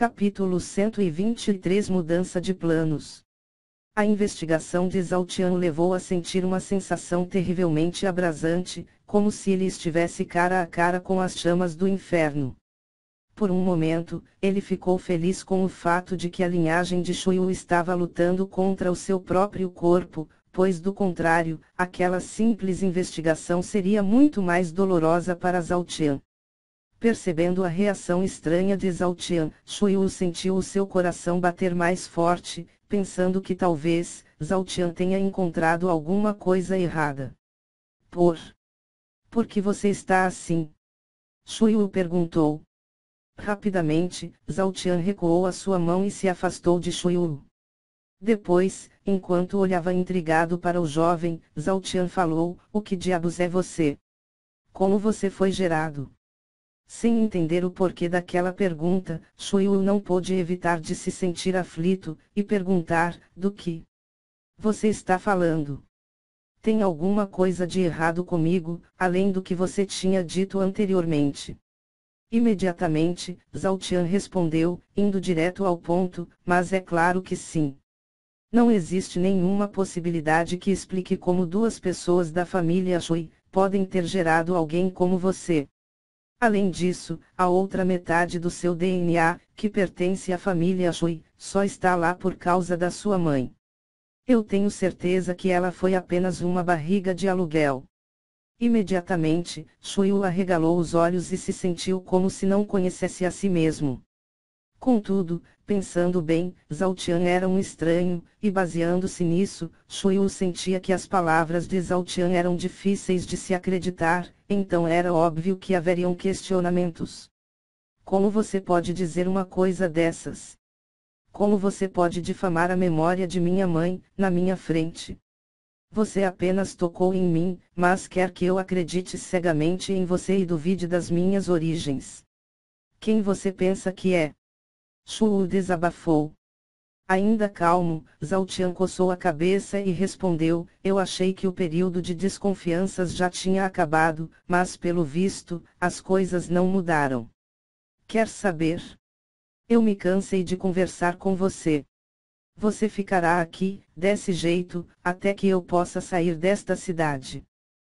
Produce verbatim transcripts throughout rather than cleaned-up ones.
Capítulo cento e vinte e três Mudança de planos. A investigação de Zhao Tian levou a sentir uma sensação terrivelmente abrasante, como se ele estivesse cara a cara com as chamas do inferno. Por um momento, ele ficou feliz com o fato de que a linhagem de Shuyu estava lutando contra o seu próprio corpo, pois do contrário, aquela simples investigação seria muito mais dolorosa para Zhao Tian. Percebendo a reação estranha de Zhao Tian, Shuyu sentiu o seu coração bater mais forte, pensando que talvez, Zhao Tian tenha encontrado alguma coisa errada. Por... Por que você está assim? Shuyu perguntou. Rapidamente, Zhao Tian recuou a sua mão e se afastou de Shuyu. Depois, enquanto olhava intrigado para o jovem, Zhao Tian falou: "O que diabos é você? Como você foi gerado?" Sem entender o porquê daquela pergunta, Shuyu não pôde evitar de se sentir aflito, e perguntar: "Do que você está falando? Tem alguma coisa de errado comigo, além do que você tinha dito anteriormente?" Imediatamente, Zhao Tian respondeu, indo direto ao ponto: "Mas é claro que sim. Não existe nenhuma possibilidade que explique como duas pessoas da família Shui podem ter gerado alguém como você. Além disso, a outra metade do seu D N A, que pertence à família Shui, só está lá por causa da sua mãe. Eu tenho certeza que ela foi apenas uma barriga de aluguel." Imediatamente, Shuyu arregalou os olhos e se sentiu como se não conhecesse a si mesmo. Contudo, pensando bem, Zhao Tian era um estranho, e baseando-se nisso, Shuyu sentia que as palavras de Zhao Tian eram difíceis de se acreditar, então era óbvio que haveriam questionamentos. Como você pode dizer uma coisa dessas? Como você pode difamar a memória de minha mãe, na minha frente? Você apenas tocou em mim, mas quer que eu acredite cegamente em você e duvide das minhas origens. Quem você pensa que é? Shuyu desabafou. Ainda calmo, Zhao Tian coçou a cabeça e respondeu: "Eu achei que o período de desconfianças já tinha acabado, mas pelo visto, as coisas não mudaram. Quer saber? Eu me cansei de conversar com você. Você ficará aqui, desse jeito, até que eu possa sair desta cidade.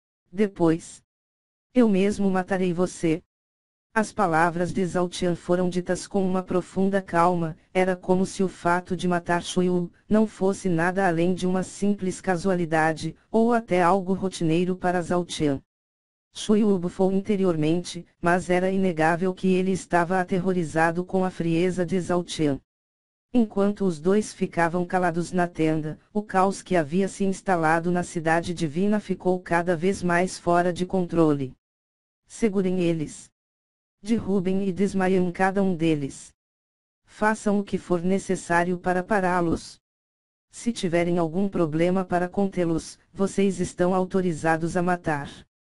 Depois, eu mesmo matarei você." As palavras de Zhao Tian foram ditas com uma profunda calma, era como se o fato de matar Shuyu não fosse nada além de uma simples casualidade, ou até algo rotineiro para Zhao Tian. Shuyu bufou interiormente, mas era inegável que ele estava aterrorizado com a frieza de Zhao Tian. Enquanto os dois ficavam calados na tenda, o caos que havia se instalado na cidade divina ficou cada vez mais fora de controle. "Segurem eles. Derrubem e desmaiem cada um deles. Façam o que for necessário para pará-los. Se tiverem algum problema para contê-los, vocês estão autorizados a matar."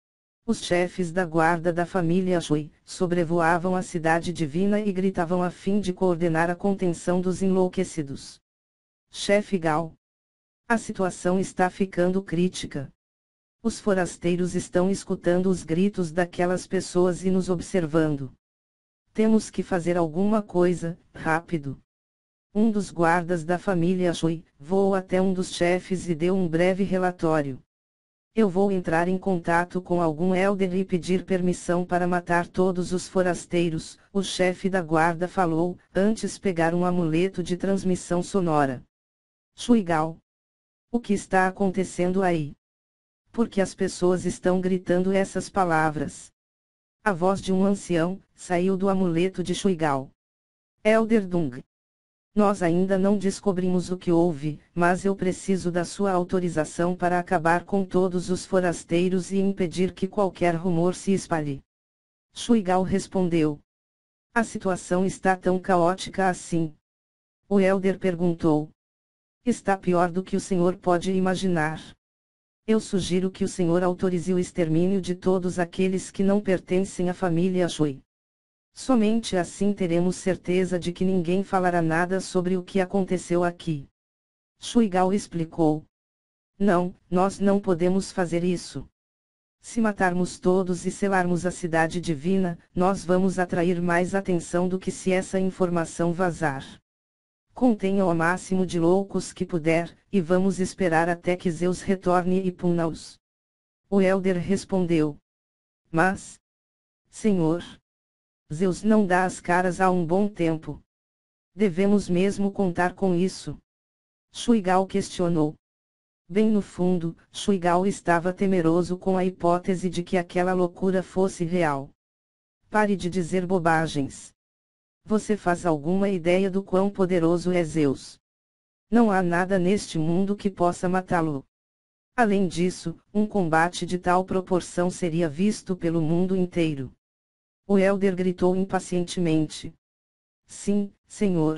Os chefes da guarda da família Shui sobrevoavam a cidade divina e gritavam a fim de coordenar a contenção dos enlouquecidos. "Chefe Gao. A situação está ficando crítica. Os forasteiros estão escutando os gritos daquelas pessoas e nos observando. Temos que fazer alguma coisa, rápido." Um dos guardas da família Shui voou até um dos chefes e deu um breve relatório. "Eu vou entrar em contato com algum elder e pedir permissão para matar todos os forasteiros", o chefe da guarda falou, antes pegar um amuleto de transmissão sonora. "Shui Gao. O que está acontecendo aí? Por que as pessoas estão gritando essas palavras?" A voz de um ancião saiu do amuleto de Shui Gao. "Elder Dung. Nós ainda não descobrimos o que houve, mas eu preciso da sua autorização para acabar com todos os forasteiros e impedir que qualquer rumor se espalhe." Shui Gao respondeu. "A situação está tão caótica assim?" O elder perguntou. "Está pior do que o senhor pode imaginar. Eu sugiro que o senhor autorize o extermínio de todos aqueles que não pertencem à família Shui. Somente assim teremos certeza de que ninguém falará nada sobre o que aconteceu aqui." Shui Gao explicou. "Não, nós não podemos fazer isso. Se matarmos todos e selarmos a cidade divina, nós vamos atrair mais atenção do que se essa informação vazar. Contenha o máximo de loucos que puder, e vamos esperar até que Zeus retorne e puna-os. O Elder respondeu. Mas, Senhor, Zeus não dá as caras há um bom tempo. Devemos mesmo contar com isso? Shuigal questionou. Bem no fundo, Shuigal estava temeroso com a hipótese de que aquela loucura fosse real. Pare de dizer bobagens. Você faz alguma ideia do quão poderoso é Zeus? Não há nada neste mundo que possa matá-lo. Além disso, um combate de tal proporção seria visto pelo mundo inteiro. O Elder gritou impacientemente. Sim, senhor.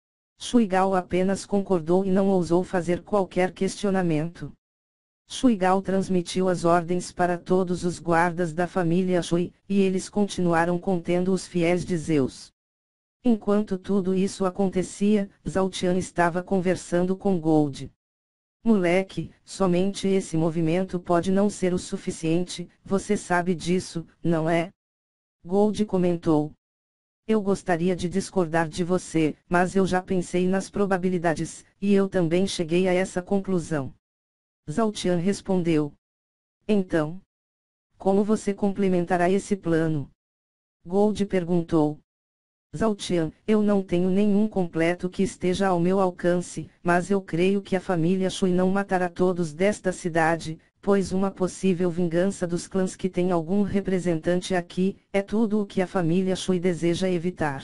Shuigal apenas concordou e não ousou fazer qualquer questionamento. Shuigal transmitiu as ordens para todos os guardas da família Shui, e eles continuaram contendo os fiéis de Zeus. Enquanto tudo isso acontecia, Zhao Tian estava conversando com Gold. Moleque, somente esse movimento pode não ser o suficiente, você sabe disso, não é? Gold comentou. Eu gostaria de discordar de você, mas eu já pensei nas probabilidades, e eu também cheguei a essa conclusão. Zhao Tian respondeu. Então, como você complementará esse plano? Gold perguntou. Zhao Tian, eu não tenho nenhum completo que esteja ao meu alcance, mas eu creio que a família Shui não matará todos desta cidade, pois uma possível vingança dos clãs que tem algum representante aqui, é tudo o que a família Shui deseja evitar.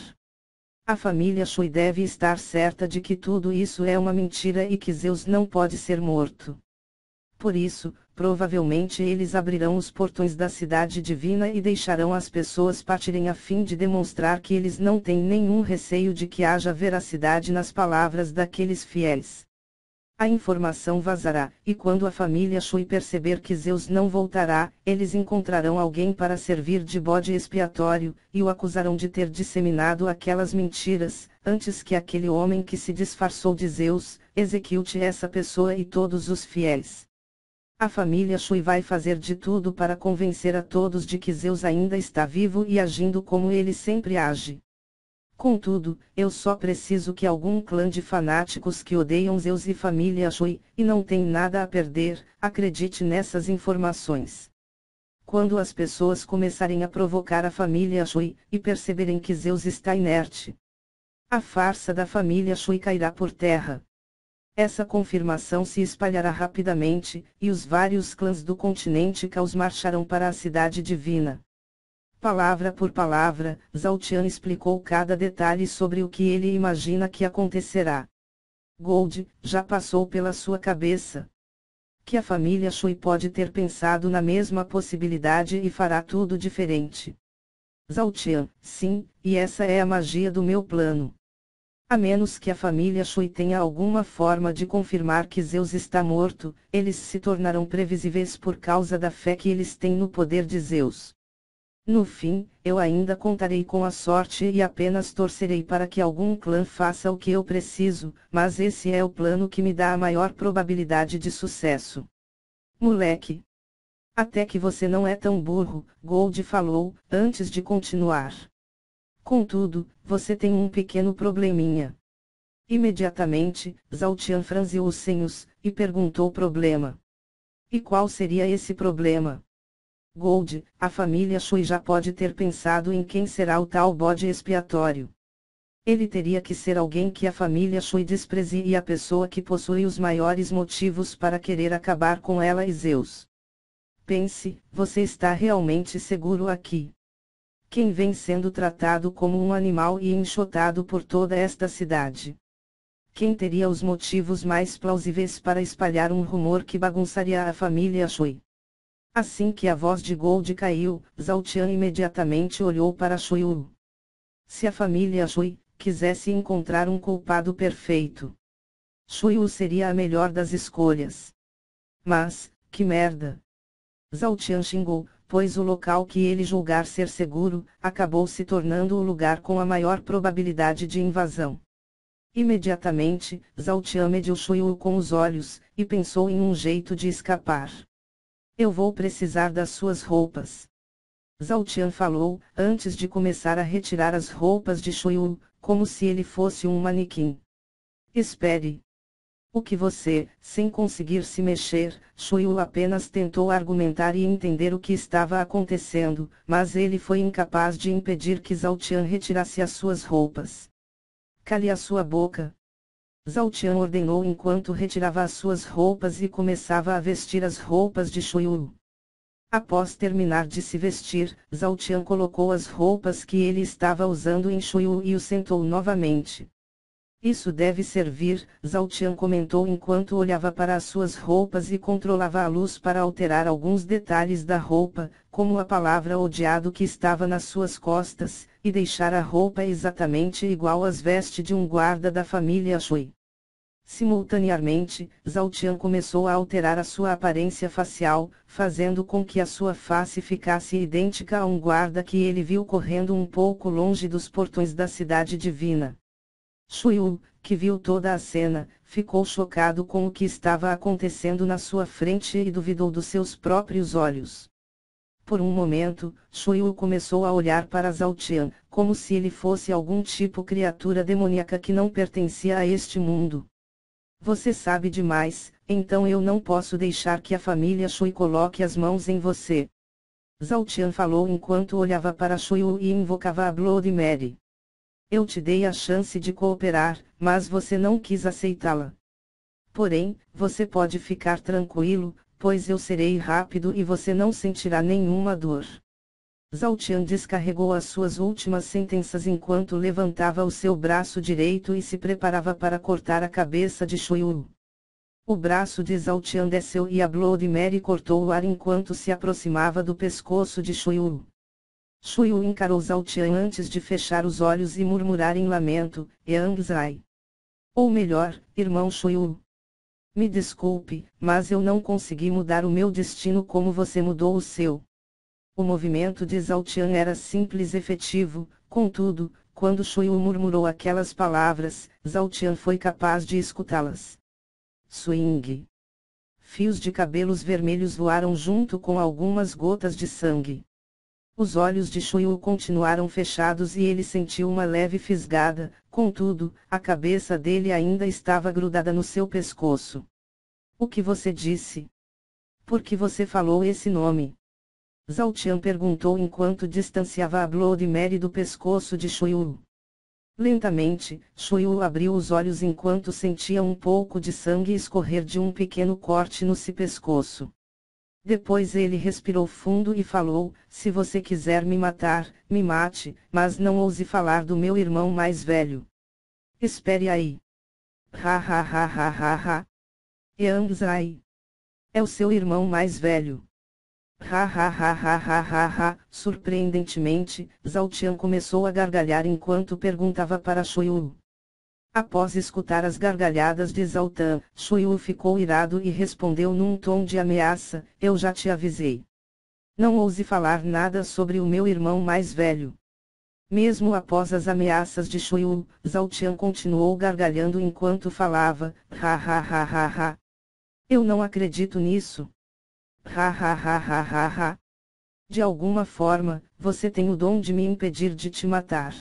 A família Shui deve estar certa de que tudo isso é uma mentira e que Zeus não pode ser morto. Por isso, provavelmente eles abrirão os portões da cidade divina e deixarão as pessoas partirem a fim de demonstrar que eles não têm nenhum receio de que haja veracidade nas palavras daqueles fiéis. A informação vazará, e quando a família Shui perceber que Zeus não voltará, eles encontrarão alguém para servir de bode expiatório, e o acusarão de ter disseminado aquelas mentiras, antes que aquele homem que se disfarçou de Zeus, execute essa pessoa e todos os fiéis. A família Shui vai fazer de tudo para convencer a todos de que Zeus ainda está vivo e agindo como ele sempre age. Contudo, eu só preciso que algum clã de fanáticos que odeiam Zeus e família Shui, e não tem nada a perder, acredite nessas informações. Quando as pessoas começarem a provocar a família Shui, e perceberem que Zeus está inerte, a farsa da família Shui cairá por terra. Essa confirmação se espalhará rapidamente, e os vários clãs do continente Caos marcharão para a cidade divina. Palavra por palavra, Zhao Tian explicou cada detalhe sobre o que ele imagina que acontecerá. Gold, já passou pela sua cabeça que a família Shui pode ter pensado na mesma possibilidade e fará tudo diferente. Zhao Tian, sim, e essa é a magia do meu plano. A menos que a família Shui tenha alguma forma de confirmar que Zeus está morto, eles se tornarão previsíveis por causa da fé que eles têm no poder de Zeus. No fim, eu ainda contarei com a sorte e apenas torcerei para que algum clã faça o que eu preciso, mas esse é o plano que me dá a maior probabilidade de sucesso. Moleque! Até que você não é tão burro, Gold falou, antes de continuar. Contudo, você tem um pequeno probleminha. Imediatamente, Zhao Tian franziu os senhos, e perguntou o problema. E qual seria esse problema? Gold, a família Shui já pode ter pensado em quem será o tal bode expiatório. Ele teria que ser alguém que a família Shui despreze e a pessoa que possui os maiores motivos para querer acabar com ela e Zeus. Pense, você está realmente seguro aqui? Quem vem sendo tratado como um animal e enxotado por toda esta cidade? Quem teria os motivos mais plausíveis para espalhar um rumor que bagunçaria a família Shui? Assim que a voz de Gold caiu, Zhao Tian imediatamente olhou para Shui Wu. Se a família Shui quisesse encontrar um culpado perfeito, Shui Wu seria a melhor das escolhas. Mas, que merda! Zhao Tian xingou, pois o local que ele julgar ser seguro, acabou se tornando o lugar com a maior probabilidade de invasão. Imediatamente, Zhao Tian mediu Shui Wu com os olhos, e pensou em um jeito de escapar. Eu vou precisar das suas roupas. Zhao Tian falou, antes de começar a retirar as roupas de Shuyu, como se ele fosse um manequim. Espere. O que você, sem conseguir se mexer, Shuyu apenas tentou argumentar e entender o que estava acontecendo, mas ele foi incapaz de impedir que Zhao Tian retirasse as suas roupas. Cale a sua boca. Zhao Tian ordenou enquanto retirava as suas roupas e começava a vestir as roupas de Shuyu. Após terminar de se vestir, Zhao Tian colocou as roupas que ele estava usando em Shuyu e o sentou novamente. Isso deve servir, Zhao Tian comentou enquanto olhava para as suas roupas e controlava a luz para alterar alguns detalhes da roupa, como a palavra odiado que estava nas suas costas, e deixar a roupa exatamente igual às vestes de um guarda da família Shui. Simultaneamente, Zhao Tian começou a alterar a sua aparência facial, fazendo com que a sua face ficasse idêntica a um guarda que ele viu correndo um pouco longe dos portões da cidade divina. Shuyu, que viu toda a cena, ficou chocado com o que estava acontecendo na sua frente e duvidou dos seus próprios olhos. Por um momento, Shuyu começou a olhar para Zhao Tian, como se ele fosse algum tipo criatura demoníaca que não pertencia a este mundo. Você sabe demais, então eu não posso deixar que a família Shui coloque as mãos em você. Zhao Tian falou enquanto olhava para Shuyu e invocava a Blood Mary. Eu te dei a chance de cooperar, mas você não quis aceitá-la. Porém, você pode ficar tranquilo, pois eu serei rápido e você não sentirá nenhuma dor. Zhao Tian descarregou as suas últimas sentenças enquanto levantava o seu braço direito e se preparava para cortar a cabeça de Shuyu. O braço de Zhao Tian desceu e a Blood Mary cortou o ar enquanto se aproximava do pescoço de Shuyu. Shuyu encarou Zhao Tian antes de fechar os olhos e murmurar em lamento, Yang Zai. Ou melhor, irmão Shuyu. Me desculpe, mas eu não consegui mudar o meu destino como você mudou o seu. O movimento de Zhao Tian era simples e efetivo, contudo, quando Shuyu murmurou aquelas palavras, Zhao Tian foi capaz de escutá-las. Swing. Fios de cabelos vermelhos voaram junto com algumas gotas de sangue. Os olhos de Shuyu continuaram fechados e ele sentiu uma leve fisgada, contudo, a cabeça dele ainda estava grudada no seu pescoço. O que você disse? Por que você falou esse nome? Zhao Tian perguntou enquanto distanciava a Blood Mary do pescoço de Shuyu. Lentamente, Shuyu abriu os olhos enquanto sentia um pouco de sangue escorrer de um pequeno corte no seu pescoço. Depois ele respirou fundo e falou, se você quiser me matar, me mate, mas não ouse falar do meu irmão mais velho. Espere aí. Ha ha ha ha ha ha. Yang Zai. É o seu irmão mais velho. Ha ha ha ha ha ha ha. Surpreendentemente, Zhao Tian começou a gargalhar enquanto perguntava para Shuyu. Após escutar as gargalhadas de Zhao Tian, Shuyu ficou irado e respondeu num tom de ameaça, eu já te avisei. Não ouse falar nada sobre o meu irmão mais velho. Mesmo após as ameaças de Shuyu, Zhao Tian continuou gargalhando enquanto falava, ha ha ha ha ha. Eu não acredito nisso. Ha ha ha ha ha ha. De alguma forma, você tem o dom de me impedir de te matar.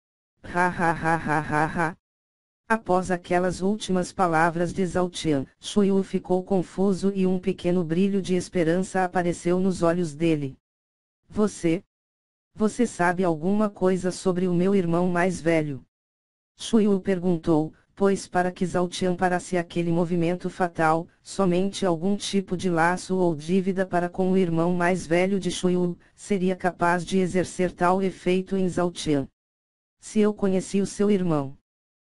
Ha ha ha ha ha ha. Após aquelas últimas palavras de Zhao Tian, Shuyu ficou confuso e um pequeno brilho de esperança apareceu nos olhos dele. Você? Você sabe alguma coisa sobre o meu irmão mais velho? Shuyu perguntou, pois para que Zhao Tian parasse aquele movimento fatal, somente algum tipo de laço ou dívida para com o irmão mais velho de Shuyu, seria capaz de exercer tal efeito em Zhao Tian. Se eu conheci o seu irmão.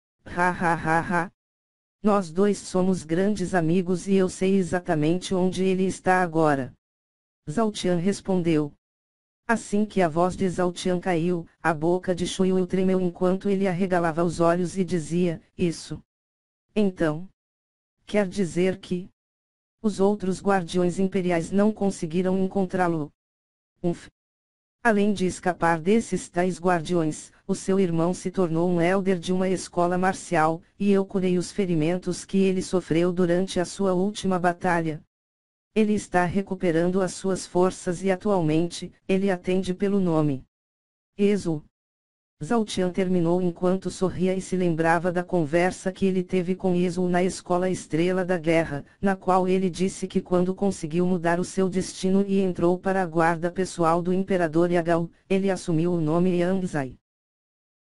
Ha ha ha ha. Nós dois somos grandes amigos e eu sei exatamente onde ele está agora. Zhao Tian respondeu. Assim que a voz de Zhao Tian caiu, a boca de Shuyu tremeu enquanto ele arregalava os olhos e dizia, isso. Então. Quer dizer que. Os outros guardiões imperiais não conseguiram encontrá-lo. Umf. Além de escapar desses tais guardiões, o seu irmão se tornou um elder de uma escola marcial, e eu curei os ferimentos que ele sofreu durante a sua última batalha. Ele está recuperando as suas forças e atualmente, ele atende pelo nome Ezu. Zhao Tian terminou enquanto sorria e se lembrava da conversa que ele teve com Ezu na escola Estrela da Guerra, na qual ele disse que quando conseguiu mudar o seu destino e entrou para a guarda pessoal do Imperador Yagao, ele assumiu o nome Yang Zai.